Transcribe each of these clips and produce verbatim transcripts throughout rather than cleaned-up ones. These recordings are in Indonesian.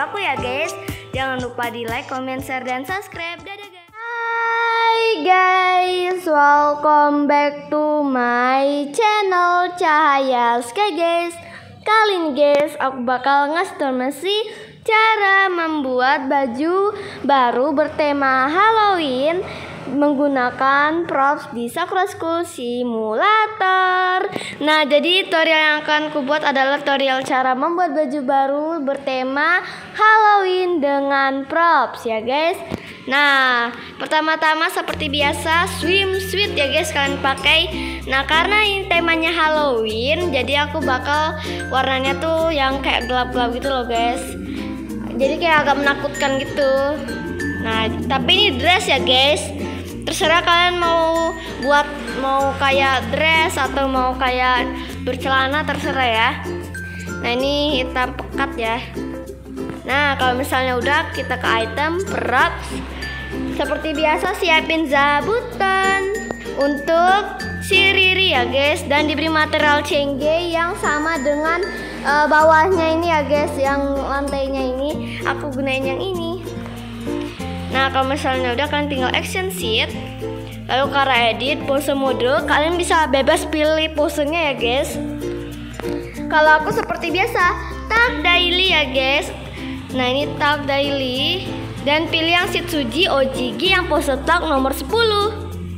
aku ya guys. Jangan lupa di like, comment, share, dan subscribe. Dadah guys. Hai guys, welcome back to my channel Cahaya Sky guys. Kali ini guys, aku bakal ngasih tau masih cara membuat baju baru bertema Halloween menggunakan props di Sakura School Simulator. Nah, jadi tutorial yang akan kubuat adalah tutorial cara membuat baju baru bertema Halloween dengan props ya guys. Nah, pertama-tama seperti biasa swimsuit ya guys kalian pakai. Nah, karena ini temanya Halloween, jadi aku bakal warnanya tuh yang kayak gelap-gelap gitu loh guys. Jadi kayak agak menakutkan gitu. Nah, tapi ini dress ya guys. Terserah kalian mau buat mau kayak dress atau mau kayak bercelana, terserah ya. Nah, ini hitam pekat ya. Nah, kalau misalnya udah, kita ke item props. Seperti biasa siapin zabutan untuk si Riri ya guys, dan diberi material cengge yang sama dengan uh, bawahnya ini ya guys, yang lantainya ini aku gunain yang ini. Nah, kalau misalnya udah, kalian tinggal action sheet, lalu cara edit pose mode, kalian bisa bebas pilih posenya ya guys. Kalau aku seperti biasa tag daily ya guys. Nah, ini tag daily, dan pilih yang Shitsuji Ojigi yang pose tag nomor sepuluh.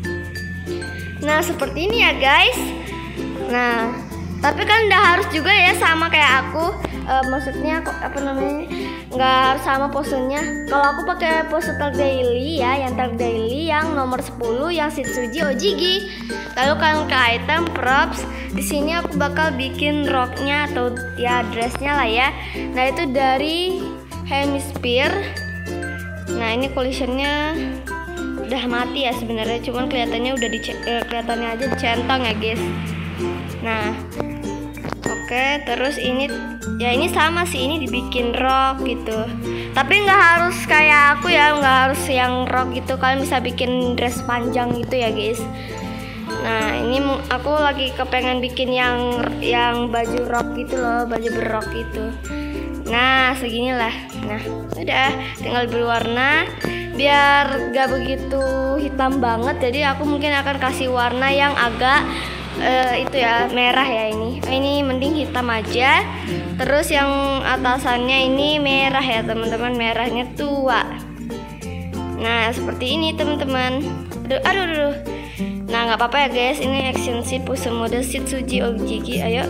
Nah, seperti ini ya guys. Nah, tapi kan udah harus juga ya sama kayak aku. Uh, maksudnya apa namanya, nggak harus sama posenya. Kalau aku pakai pose tag daily ya, yang tag daily yang nomor sepuluh yang Shitsuji Ojigi. Lalu kalian ke item props. Di sini aku bakal bikin roknya atau ya dressnya lah ya. Nah, itu dari Hemisphere. Nah, ini collisionnya udah mati ya sebenarnya, cuman kelihatannya udah di eh, kelihatannya aja dicentang ya guys. Nah, oke, okay, terus ini ya ini sama sih, ini dibikin rok gitu. Tapi nggak harus kayak aku ya, nggak harus yang rok gitu. Kalian bisa bikin dress panjang gitu ya guys. Nah, ini aku lagi kepengen bikin yang yang baju rok gitu loh, baju berrok gitu. Nah, seginilah. Nah, udah tinggal berwarna biar gak begitu hitam banget. Jadi aku mungkin akan kasih warna yang agak uh, itu ya, merah ya ini. Ini mending hitam aja. Terus yang atasannya ini merah ya teman-teman, merahnya tua. Nah, seperti ini teman-teman. Aduh, aduh, aduh. Nah, nggak apa-apa ya guys. Ini action sheet pose mode Shitsuji Ojigi. Ayo.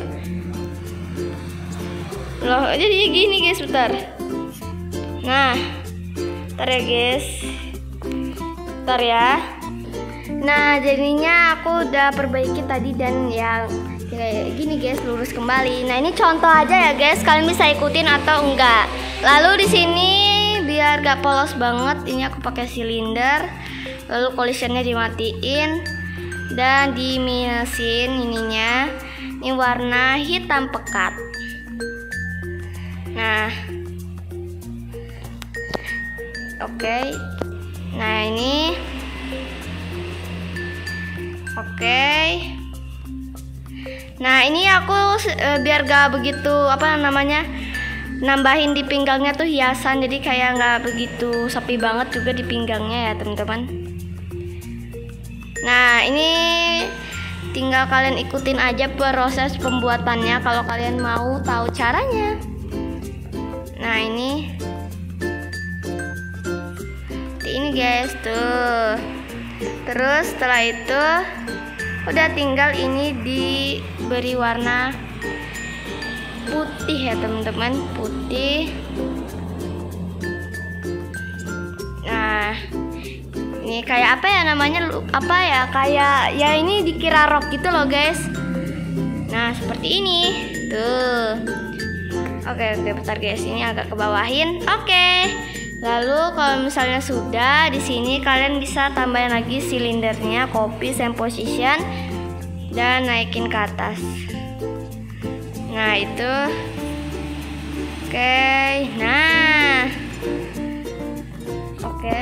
Loh, jadi gini guys, bentar. Nah, bentar ya guys. Bentar ya. Nah, jadinya aku udah perbaiki tadi dan yang kayak gini guys, lurus kembali. Nah, ini contoh aja ya guys, kalian bisa ikutin atau enggak. Lalu di sini biar gak polos banget, ini aku pakai silinder. Lalu collisionnya dimatiin dan diminusin ininya. Ini warna hitam pekat. Nah, oke. Okay. Nah, ini oke. Okay. Nah, ini aku e, biar gak begitu apa namanya, nambahin di pinggangnya tuh hiasan, jadi kayak nggak begitu sepi banget juga di pinggangnya ya teman-teman. Nah, ini tinggal kalian ikutin aja proses pembuatannya kalau kalian mau tahu caranya. Nah, ini ini guys tuh. Terus setelah itu udah tinggal ini diberi warna putih ya teman-teman, putih. Nah, ini kayak apa ya namanya, apa ya, kayak ya ini dikira rok gitu loh guys. Nah, seperti ini tuh. Oke, oke, bentar guys, ini agak ke bawahin. Oke. Lalu kalau misalnya sudah, di sini kalian bisa tambahin lagi silindernya, copy same position dan naikin ke atas. Nah, itu. Oke. Nah. Oke.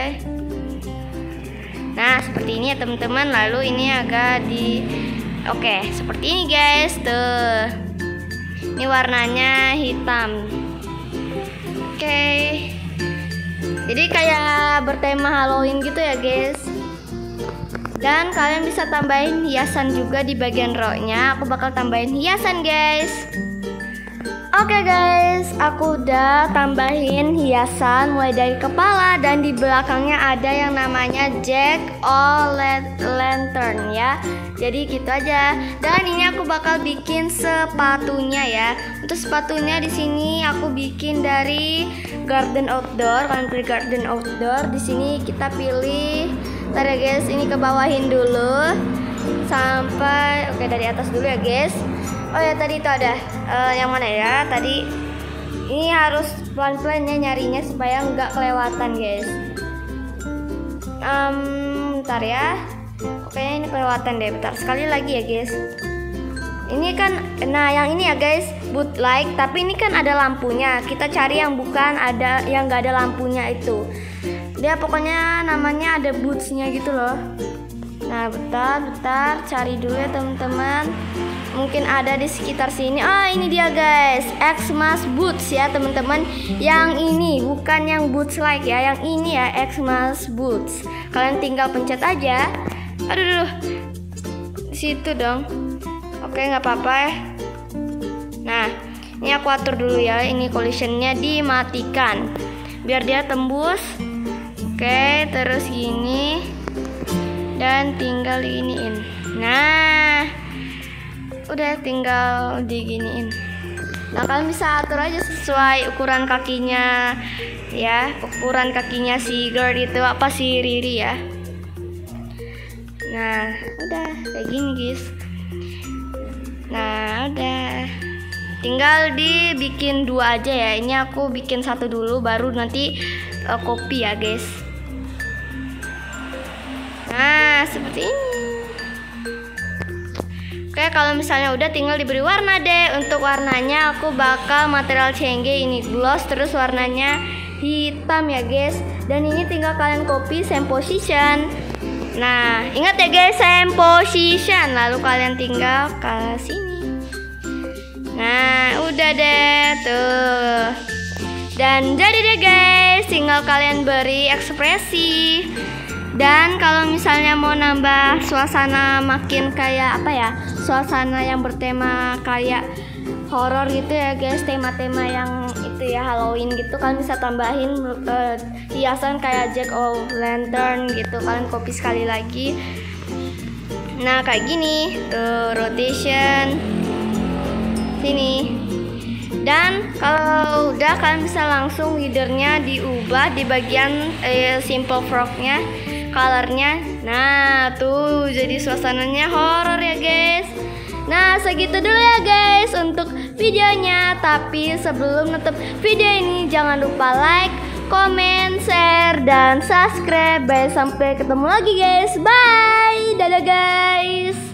Nah, seperti ini ya teman-teman. Lalu ini agak di Oke, seperti ini guys. Tuh. Ini warnanya hitam. Oke. Jadi kayak bertema Halloween gitu ya guys. Dan kalian bisa tambahin hiasan juga di bagian roknya. Aku bakal tambahin hiasan guys. Oke guys, aku udah tambahin hiasan mulai dari kepala dan di belakangnya ada yang namanya Jack o' Lantern ya. Jadi gitu aja. Dan ini aku bakal bikin sepatunya ya. Untuk sepatunya di sini aku bikin dari Garden Outdoor. Kalian pilih Garden Outdoor. Di sini kita pilih. Ntar ya guys, ini ke bawahin dulu sampai oke dari atas dulu ya guys. Oh ya tadi itu ada uh, yang mana ya tadi, ini harus pelan-pelan ya nyarinya supaya nggak kelewatan guys. Um, bentar ya, oke ini kelewatan deh, bentar sekali lagi ya guys. Ini kan, nah yang ini ya guys boot light, tapi ini kan ada lampunya. Kita cari yang bukan ada, yang nggak ada lampunya itu. Dia pokoknya namanya ada bootsnya gitu loh. Nah bentar, bentar cari dulu ya teman-teman. Mungkin ada di sekitar sini. Ah ini dia guys, Xmas boots ya teman-teman. Yang ini bukan yang boots like ya, yang ini ya Xmas boots. Kalian tinggal pencet aja. Aduh, aduh. Situ dong. Oke nggak apa-apa ya. Nah ini aku atur dulu ya. Ini collisionnya dimatikan biar dia tembus. Oke terus gini dan tinggal diginiin. Nah udah tinggal diginiin. Nah kalian bisa atur aja sesuai ukuran kakinya ya, ukuran kakinya si girl itu apa si Riri ya. Nah udah kayak gini guys. Nah udah tinggal dibikin dua aja ya. Ini aku bikin satu dulu baru nanti uh, copy ya guys. Nah seperti ini. Oke kalau misalnya udah tinggal diberi warna deh. Untuk warnanya aku bakal material C N G ini gloss, terus warnanya hitam ya guys. Dan ini tinggal kalian copy same position. Nah ingat ya guys, same position. Lalu kalian tinggal ke sini. Nah udah deh tuh. Dan jadi deh guys, tinggal kalian beri ekspresi. Dan kalau misalnya mau nambah suasana makin kayak apa ya, suasana yang bertema kayak horor gitu ya guys, tema-tema yang itu ya Halloween gitu, kalian bisa tambahin uh, hiasan kayak Jack o' Lantern gitu. Kalian copy sekali lagi. Nah kayak gini tuh, rotation sini. Dan kalau udah kalian bisa langsung leadernya diubah di bagian eh, simple frognya, colornya. Nah tuh jadi suasananya horor ya guys. Nah segitu dulu ya guys untuk videonya. Tapi sebelum nutup video ini jangan lupa like, comment, share, dan subscribe. Bye, sampai ketemu lagi guys. Bye, dadah guys.